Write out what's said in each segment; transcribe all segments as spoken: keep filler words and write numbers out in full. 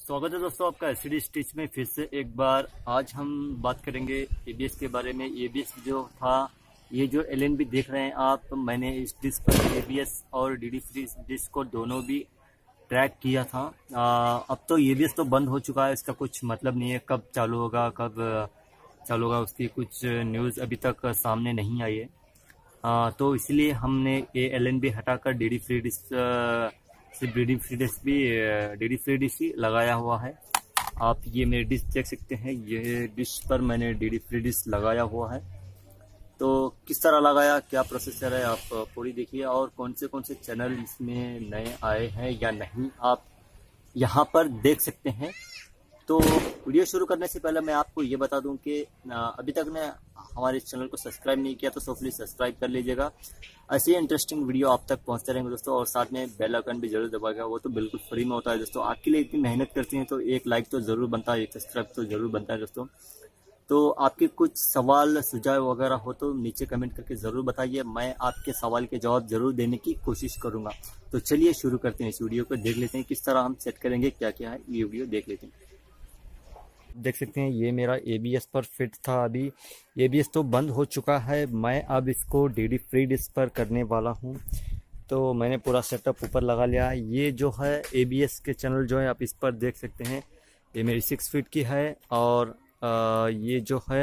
स्वागत है दोस्तों आपका स्टीच में फिर से एक बार। आज हम बात करेंगे एबीएस के बारे में। एबीएस जो था, ये जो एलएनबी देख रहे हैं आप, मैंने इस डिस्क पर एबीएस और डीडी फ्री डिस्क को दोनों भी ट्रैक किया था। आ, अब तो एबीएस तो बंद हो चुका है, इसका कुछ मतलब नहीं है कब चालू होगा कब चालू होगा, उसकी कुछ न्यूज़ अभी तक सामने नहीं आई है। आ, तो इसलिए हमने ये एलएनबी हटाकर डीडी फ्री डिस्क सिर्फ डीडी फ्री डिश भी डीडी फ्री डिश ही लगाया हुआ है। आप ये मेरी डिश देख सकते हैं, ये डिश पर मैंने डीडी फ्री डिश लगाया हुआ है। तो किस तरह लगाया, क्या प्रोसेसर है, आप पूरी देखिए और कौन से कौन से चैनल इसमें नए आए हैं या नहीं, आप यहाँ पर देख सकते हैं। तो वीडियो शुरू करने से पहले मैं आपको ये बता दूं कि अभी तक ने हमारे इस चैनल को सब्सक्राइब नहीं किया तो सो प्लीज़ सब्सक्राइब कर लीजिएगा। ऐसी इंटरेस्टिंग वीडियो आप तक पहुंचते रहेंगे दोस्तों, और साथ में बेल आइकन भी जरूर दबाएगा, वो तो बिल्कुल फ्री में होता है दोस्तों। आपके लिए इतनी मेहनत करती हैं तो एक लाइक तो जरूर बनता है, एक सब्सक्राइब तो जरूर बनता है दोस्तों। तो आपके कुछ सवाल सुझाव वगैरह हो तो नीचे कमेंट करके ज़रूर बताइए, मैं आपके सवाल के जवाब जरूर देने की कोशिश करूँगा। तो चलिए शुरू करते हैं, इस वीडियो को देख लेते हैं किस तरह हम सेट करेंगे, क्या क्या है ये वीडियो देख लेते हैं। देख सकते हैं ये मेरा एबीएस पर फिट था। अभी एबीएस तो बंद हो चुका है, मैं अब इसको डीडी फ्री डिस्क पर करने वाला हूं। तो मैंने पूरा सेटअप ऊपर लगा लिया है। ये जो है एबीएस के चैनल जो है आप इस पर देख सकते हैं, ये मेरी सिक्स फीट की है और आ, ये जो है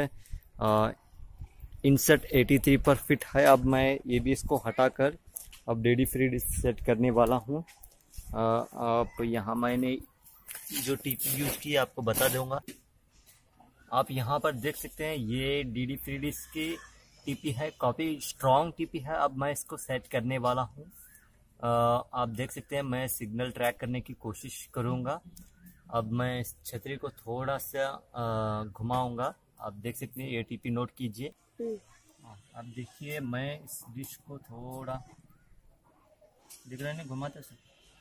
इनसेट एटी थ्री पर फिट है। अब मैं एबीएस को हटाकर अब डीडी फ्री डिस्क सेट करने वाला हूँ। आप यहाँ मैंने जो टीपी यूज की आपको बता दूंगा। आप यहाँ पर देख सकते हैं ये डीडी फ्री डिस्क की टीपी है, काफ़ी स्ट्रॉन्ग टीपी है। अब मैं इसको सेट करने वाला हूँ। आप देख सकते हैं मैं सिग्नल ट्रैक करने की कोशिश करूँगा। अब मैं इस छतरी को थोड़ा सा घुमाऊंगा, आप देख सकते हैं ये टीपी नोट कीजिए। अब देखिए मैं इस डिश को थोड़ा दिख रहा है ना, घुमाते से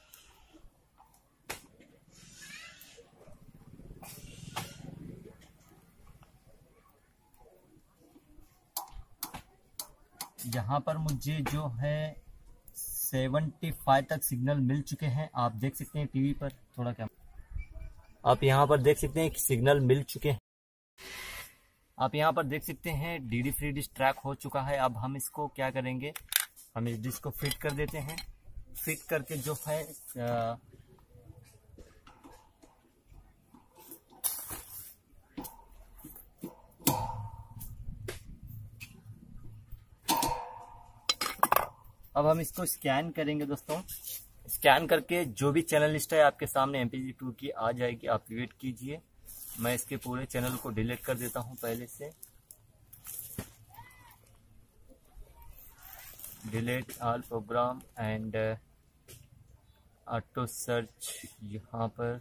यहाँ पर मुझे जो है पचहत्तर तक सिग्नल मिल चुके हैं। आप देख सकते हैं टीवी पर थोड़ा क्या, आप यहाँ पर देख सकते हैं कि सिग्नल मिल चुके हैं। आप यहाँ पर देख सकते हैं डीडी फ्री डिश ट्रैक हो चुका है। अब हम इसको क्या करेंगे, हम इस डिश को फिट कर देते हैं। फिट करके जो है आ, अब हम इसको स्कैन करेंगे दोस्तों। स्कैन करके जो भी चैनल लिस्ट है आपके सामने एम पी जी टू की आ जाएगी, आप वेट कीजिए। मैं इसके पूरे चैनल को डिलीट कर देता हूं पहले से। Delete all program and auto search. यहाँ पर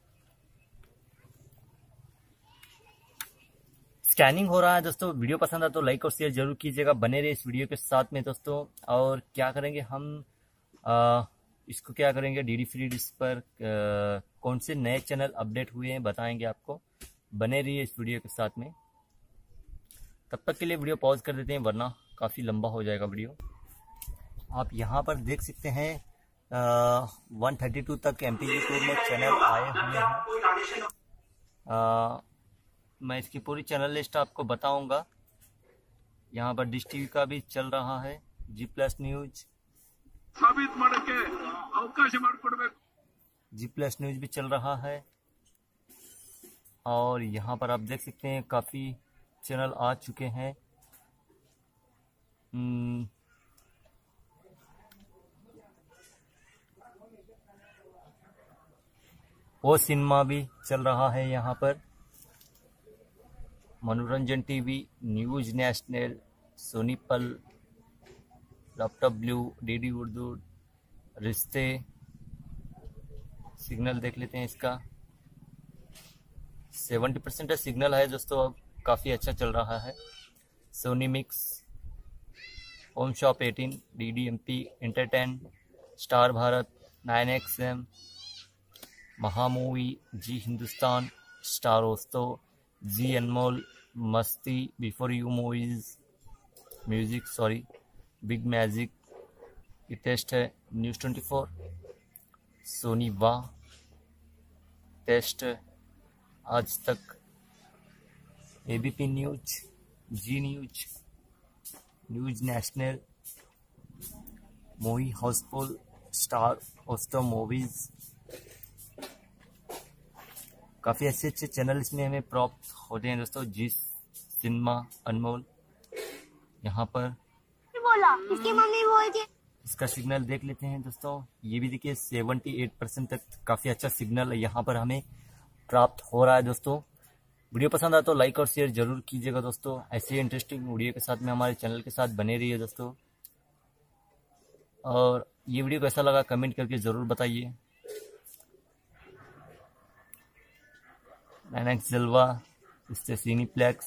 स्कैनिंग हो रहा है दोस्तों। वीडियो पसंद आए तो लाइक और शेयर जरूर कीजिएगा, बने रहे इस वीडियो के साथ में दोस्तों। और क्या करेंगे हम, आ, इसको क्या करेंगे डीडी फ्री डिस्क पर आ, कौन से नए चैनल अपडेट हुए हैं बताएंगे आपको, बने रहिए इस वीडियो के साथ में। तब तक के लिए वीडियो पॉज कर देते हैं वरना काफ़ी लंबा हो जाएगा वीडियो। आप यहाँ पर देख सकते हैं वन थर्टी टू तक एम पी जी टू में चैनल आए हुए हैं। आ, मैं इसकी पूरी चैनल लिस्ट आपको बताऊंगा। यहाँ पर डिश टीवी का भी चल रहा है, Zee plus news Zee plus news भी चल रहा है। और यहाँ पर आप देख सकते हैं काफ़ी चैनल आ चुके हैं। वो सिनेमा भी चल रहा है यहाँ पर, मनोरंजन टीवी, न्यूज नेशनल, सोनी पल, लैपटॉप ब्लू, डीडी उर्दू, रिश्ते। सिग्नल देख लेते हैं इसका, सेवेंटी परसेंट सिग्नल है दोस्तों, अब काफ़ी अच्छा चल रहा है। Sony mix, home shop eighteen, DD MP entertain, star Bharat, nine X M, Mahamovie, Zee Hindustan, star ओस्तो, Zee Anmol, Masti, before you movies, music sorry, big magic, ये टेस्ट है, news twenty four, Sony Wah, test, Aaj Tak, ABP news, Zee news, news national, movie housefull, star होस्टो movies, काफ़ी अच्छे अच्छे channel इसमें हमें प्राप्त होते हैं दोस्तों। जी सिनेमा, अनमोल, यहाँ पर बोला इसकी मम्मी बोलती है। इसका सिग्नल देख लेते हैं दोस्तों। ये भी देखिए अठहत्तर परसेंट तक काफ़ी अच्छा सिग्नल यहाँ पर हमें प्राप्त हो रहा है दोस्तों। वीडियो पसंद आए तो लाइक और शेयर जरूर कीजिएगा दोस्तों। ऐसे इंटरेस्टिंग वीडियो के साथ में हमारे चैनल के साथ बने रहिए दोस्तों। और ये वीडियो कैसा लगा कमेंट करके ज़रूर बताइए। मैनेक्स जलवा, इससे सिनीप्लेक्स,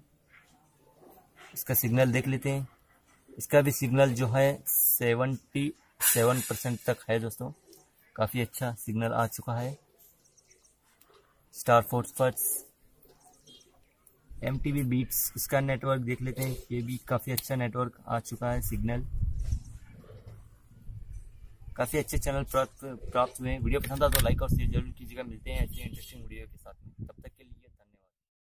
इसका सिग्नल देख लेते हैं। इसका भी सिग्नल जो है सतहत्तर परसेंट तक है दोस्तों, काफ़ी अच्छा सिग्नल आ चुका है। Star sports first, M T V beats, इसका नेटवर्क देख लेते हैं। ये भी काफ़ी अच्छा नेटवर्क आ चुका है, सिग्नल काफ़ी अच्छे चैनल प्राप्त प्राप्त हुए हैं। वीडियो पसंद आ तो लाइक और शेयर जरूर कीजिएगा। मिलते हैं ऐसे इंटरेस्टिंग वीडियो के साथ में, तब तक